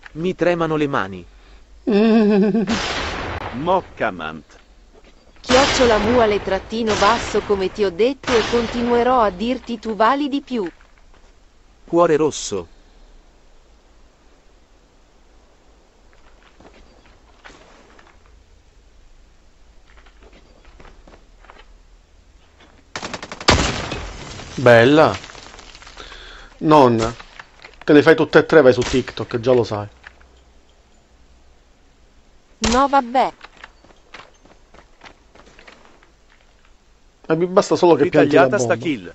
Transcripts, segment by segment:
Mi tremano le mani. Moccamant. @muale_ come ti ho detto e continuerò a dirti tu vali di più. Cuore rosso. Bella. Nonna, te le fai tutte e tre, vai su TikTok, già lo sai. No vabbè. E mi basta solo che pianti la Ritagliata sta bomba. kill.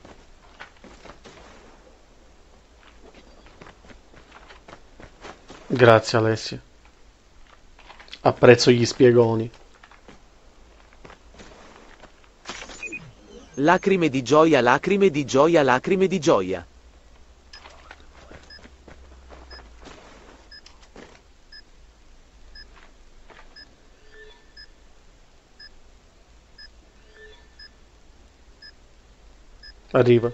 Grazie Alessia. Apprezzo gli spiegoni. Lacrime di gioia, lacrime di gioia, lacrime di gioia. Arriva.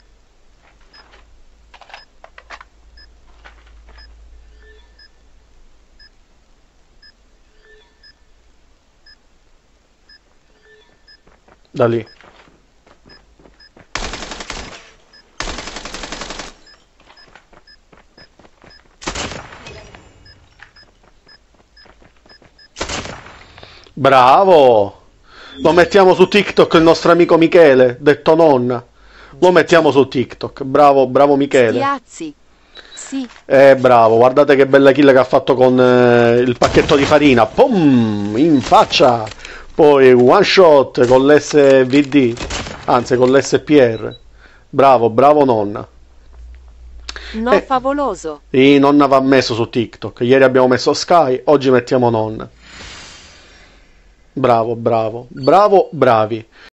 Da lì. Bravo! Lo mettiamo su TikTok il nostro amico Michele, detto nonna. Lo mettiamo su TikTok. Bravo, bravo Michele. Stiazzi. Sì. Bravo, guardate che bella kill che ha fatto con il pacchetto di farina. Pum! In faccia! Poi one shot con l'SVD, anzi con l'SPR. Bravo, bravo nonna. No favoloso. Sì, nonna va messo su TikTok. Ieri abbiamo messo Sky, oggi mettiamo nonna. Bravo, bravo. Bravo, bravi.